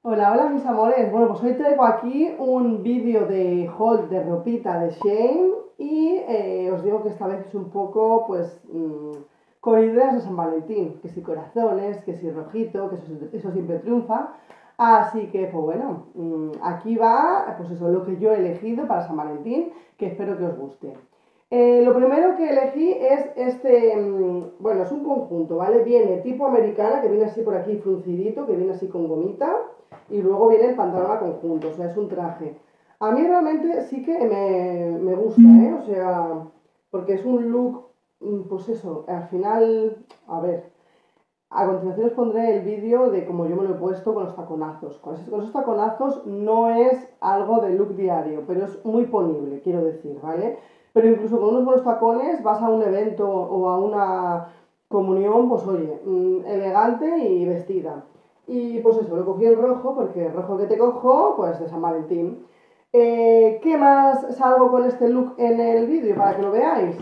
Hola, hola mis amores. Bueno, pues hoy traigo aquí un vídeo de haul de ropita de Shein y os digo que esta vez es un poco, pues, con ideas de San Valentín, que si corazones, que si rojito, que eso siempre triunfa. Así que, pues bueno, aquí va, pues eso, lo que yo he elegido para San Valentín, que espero que os guste. Lo primero que elegí es este, bueno, es un conjunto, ¿vale? Viene tipo americana, que viene así por aquí fruncidito, que viene así con gomita y luego viene el pantalón a conjunto, o sea, es un traje. A mí realmente sí que me gusta, ¿eh? O sea, porque es un look, pues eso, al final, a ver, a continuación os pondré el vídeo de cómo yo me lo he puesto con los taconazos. Con esos taconazos no es algo de look diario, pero es muy ponible, quiero decir, ¿vale? Pero incluso con unos buenos tacones vas a un evento o a una comunión, pues oye, elegante y vestida. Y pues eso, lo cogí en rojo porque el rojo que te cojo, pues de San Valentín. ¿Qué más salgo con este look en el vídeo para que lo veáis?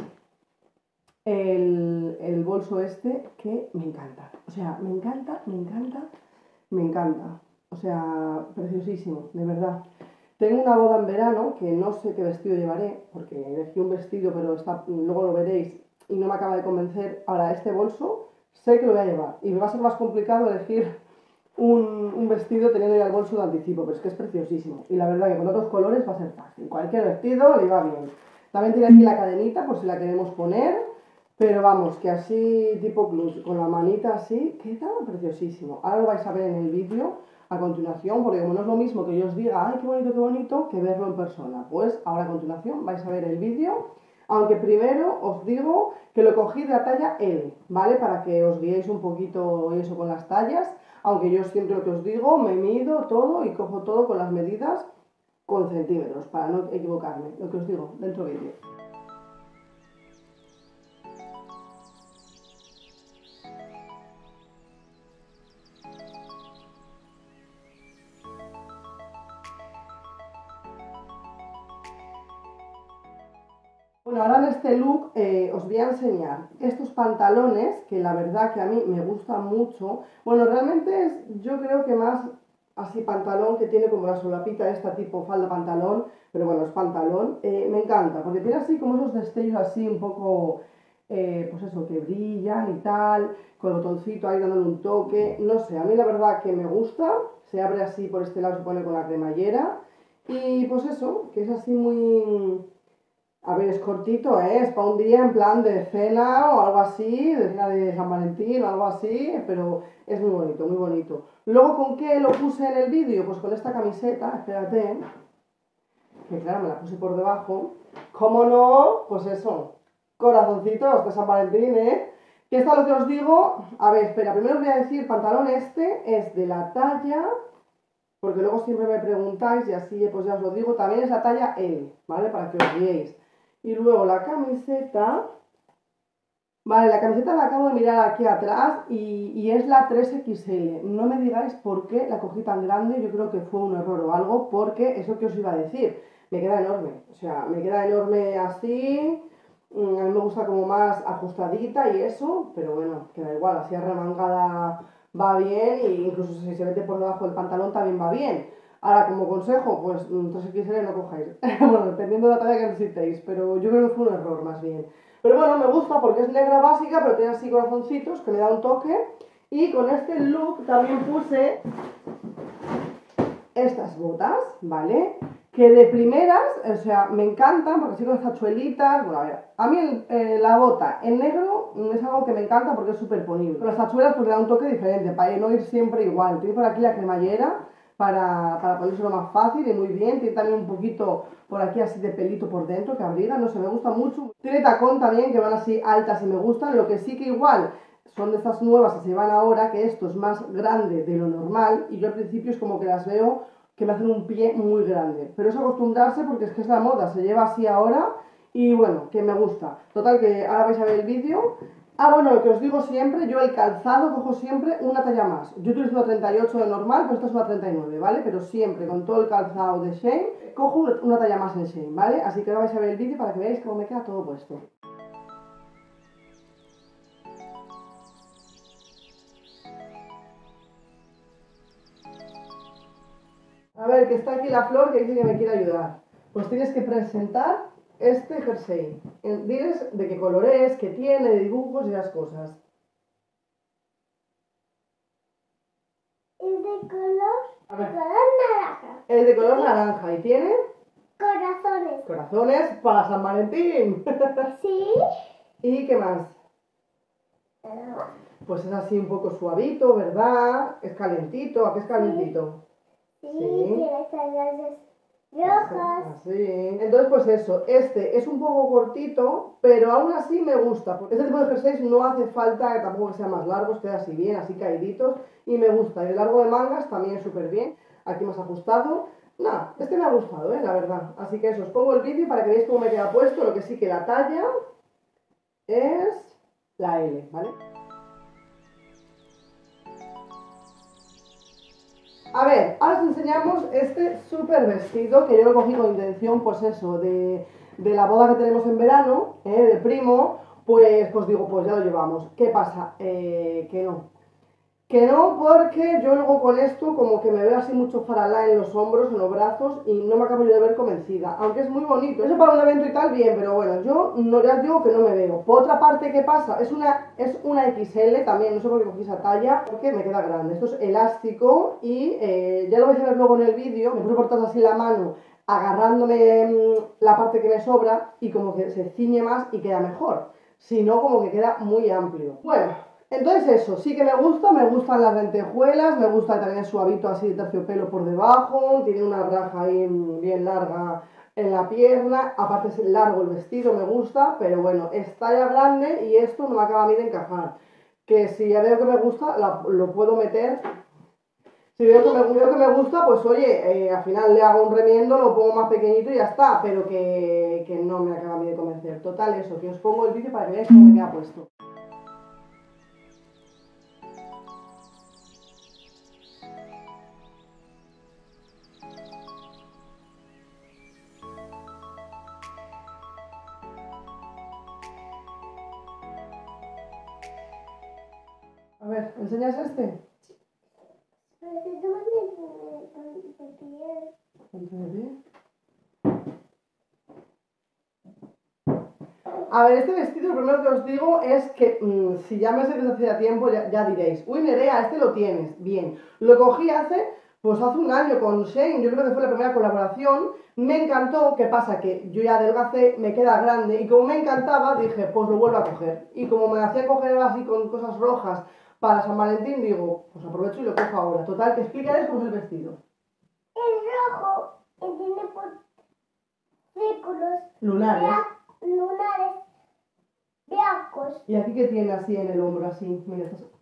El bolso este que me encanta. O sea, me encanta, me encanta, me encanta. O sea, preciosísimo, de verdad. Tengo una boda en verano que no sé qué vestido llevaré, porque elegí un vestido, pero luego lo veréis y no me acaba de convencer. Ahora, este bolso sé que lo voy a llevar y me va a ser más complicado elegir un vestido teniendo ya el bolso de anticipo, pero es que es preciosísimo. Y la verdad que con otros colores va a ser fácil. Cualquier vestido le va bien. También tiene aquí la cadenita por si la queremos poner, pero vamos, que así tipo club, con la manita así, queda preciosísimo. Ahora lo vais a ver en el vídeo a continuación, porque como no es lo mismo que yo os diga, ay, qué bonito, que verlo en persona. Pues ahora a continuación vais a ver el vídeo, aunque primero os digo que lo cogí de la talla L, ¿vale? Para que os guiéis un poquito eso con las tallas, aunque yo siempre lo que os digo, me mido todo y cojo todo con las medidas con centímetros, para no equivocarme, lo que os digo dentro del vídeo. Bueno, ahora en este look os voy a enseñar estos pantalones que la verdad que a mí me gustan mucho. Bueno, realmente es, yo creo que más así pantalón que tiene como la solapita esta tipo falda pantalón, pero bueno, es pantalón. Me encanta porque tiene así como esos destellos así un poco, pues eso, que brillan y tal, con el botoncito ahí dándole un toque. No sé, a mí la verdad que me gusta. Se abre así por este lado, se pone con la cremallera. Y pues eso, que es así muy... A ver, es cortito, ¿eh? Es para un día en plan de cena o algo así, de cena de San Valentín o algo así, pero es muy bonito, muy bonito. Luego, ¿con qué lo puse en el vídeo? Pues con esta camiseta, espérate, que claro, me la puse por debajo. ¿Cómo no? Pues eso, corazoncitos de San Valentín, ¿eh? ¿Qué está lo que os digo? A ver, espera, primero os voy a decir, pantalón este es de la talla, porque luego siempre me preguntáis y así pues ya os lo digo, también es la talla L, ¿vale? Para que os guiéis. Y luego la camiseta, vale, la camiseta la acabo de mirar aquí atrás y es la 3XL. No me digáis por qué la cogí tan grande, yo creo que fue un error o algo, porque eso que os iba a decir, me queda enorme. O sea, me queda enorme así, a mí me gusta como más ajustadita y eso, pero bueno, queda igual, así arremangada va bien e incluso si se mete por debajo del pantalón también va bien. Ahora, como consejo, pues 3XL no cojáis. Bueno, dependiendo de la talla que necesitéis, pero yo creo que fue un error más bien. Pero bueno, me gusta porque es negra básica, pero tiene así corazoncitos que le da un toque. Y con este look también puse estas botas, ¿vale? Que de primeras, o sea, me encantan porque así con tachuelitas. Bueno, a ver, a mí la bota en negro es algo que me encanta porque es súper ponible. Con las tachuelas pues le da un toque diferente, para no ir siempre igual. Tiene por aquí la cremallera para ponérselo más fácil y muy bien. Tiene también un poquito por aquí así de pelito por dentro que abriga, no sé, me gusta mucho. Tiene tacón también que van así altas y me gustan, lo que sí que igual son de estas nuevas que se van ahora, que esto es más grande de lo normal y yo al principio es como que las veo que me hacen un pie muy grande. Pero es acostumbrarse porque es que es la moda, se lleva así ahora y bueno, que me gusta. Total, que ahora vais a ver el vídeo. Ah, bueno, lo que os digo siempre, yo el calzado cojo siempre una talla más. Yo utilizo una 38 de normal, pero esta es una 39, ¿vale? Pero siempre con todo el calzado de Shein, cojo una talla más en Shein, ¿vale? Así que ahora vais a ver el vídeo para que veáis cómo me queda todo puesto. A ver, que está aquí la Flor que dice que me quiere ayudar. Pues tienes que presentar este jersey. Diles de qué color es, qué tiene, de dibujos y las cosas. Es de color, A ver. naranja. Es de color naranja y tiene Corazones. corazones para San Valentín. Sí. ¿Y qué más? Pues es así un poco suavito, ¿verdad? Es calentito. ¿A qué es calentito? Sí, Sí. tiene estas rojas. Así. Entonces, pues eso, este es un poco cortito, pero aún así me gusta. Porque este tipo de jerseys no hace falta que tampoco sean más largos, queda así bien, así caíditos, y me gusta. Y el largo de mangas también súper bien, aquí más ajustado. Nada, este me ha gustado, la verdad. Así que eso, os pongo el vídeo para que veáis cómo me queda puesto. Lo que sí que la talla es la L, ¿vale? A ver, ahora os enseñamos este súper vestido que yo lo cogí con intención, pues eso, de la boda que tenemos en verano, de primo, pues digo, pues ya lo llevamos. ¿Qué pasa? Que no. Que no, porque yo luego con esto como que me veo así mucho faralá en los hombros, en los brazos y no me acabo yo de ver convencida, aunque es muy bonito. Eso para un evento y tal, bien, pero bueno, yo no, ya digo que no me veo. Por otra parte, ¿qué pasa? Es una XL también, no sé por qué cogí esa talla, porque me queda grande. Esto es elástico y ya lo vais a ver luego en el vídeo, me puse por todas así la mano agarrándome la parte que me sobra y como que se ciñe más y queda mejor. Si no, como que queda muy amplio. Bueno, entonces eso, sí que me gustan las lentejuelas, me gusta también suavito así de terciopelo por debajo, tiene una raja ahí bien larga en la pierna, aparte es largo el vestido, me gusta, pero bueno, es talla grande y esto no me acaba a mí de encajar. Que si ya veo que me gusta, lo puedo meter. Si veo que me gusta, pues oye, al final le hago un remiendo, lo pongo más pequeñito y ya está, pero que no me acaba a mí de convencer. Total, eso, que os pongo el vídeo para que veáis cómo me queda puesto. A ver, ¿enseñas este? A ver, este vestido, lo primero que os digo es que si ya me seguís hacía tiempo, ya diréis, uy, Nerea, este lo tienes, bien. Lo cogí hace un año con Shane, yo creo que fue la primera colaboración, me encantó, ¿qué pasa? Que yo ya adelgacé, me queda grande, y como me encantaba, dije, pues lo vuelvo a coger. Y como me hacía coger así con cosas rojas para San Valentín, digo, pues aprovecho y lo cojo ahora. Total, que explicaré cómo es el vestido. Es rojo y tiene círculos. Lunares. Lunares blancos. ¿Y aquí qué tiene así en el hombro, así? Mira, esto es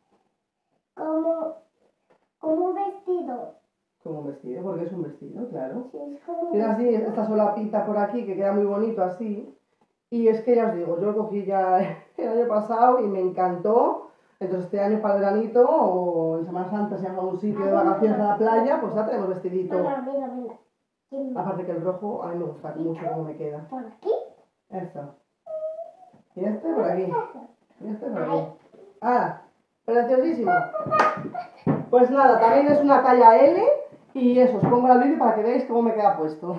como un vestido. como un vestido, porque es un vestido, claro. Sí, es como un Tiene así vestido. esta solapita por aquí que queda muy bonito así. Y es que ya os digo, yo lo cogí ya el año pasado y me encantó. Entonces este año para el veranito o en Semana Santa, si vamos a un sitio de vacaciones a la playa, pues ya tenemos vestidito. Mira. Aparte que el rojo a mí me gusta mucho cómo me queda. ¿Por aquí? Esto. Y este por aquí. Y este por aquí. ¡Ah! ¡Preciosísimo! Pues nada, también es una talla L y eso, os pongo el vídeo para que veáis cómo me queda puesto.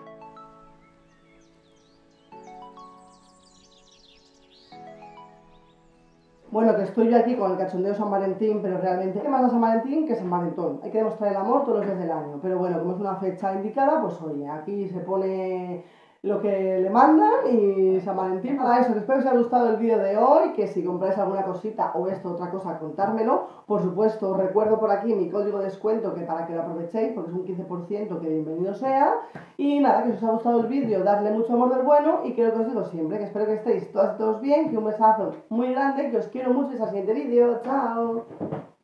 Bueno, que estoy yo aquí con el cachondeo San Valentín, pero realmente, ¿qué más da San Valentín que San Valentón? Hay que demostrar el amor todos los días del año. Pero bueno, como es una fecha indicada, pues oye, aquí se pone lo que le mandan y San Valentín para eso. Espero que os haya gustado el vídeo de hoy, que si compráis alguna cosita o esto, otra cosa, contármelo. Por supuesto, os recuerdo por aquí mi código de descuento que para que lo aprovechéis, porque es un 15%, que bienvenido sea. Y nada, que si os ha gustado el vídeo, dadle mucho amor del bueno y que lo que os digo siempre, que espero que estéis todas y todos bien, que un besazo muy grande, que os quiero mucho y hasta el siguiente vídeo. ¡Chao!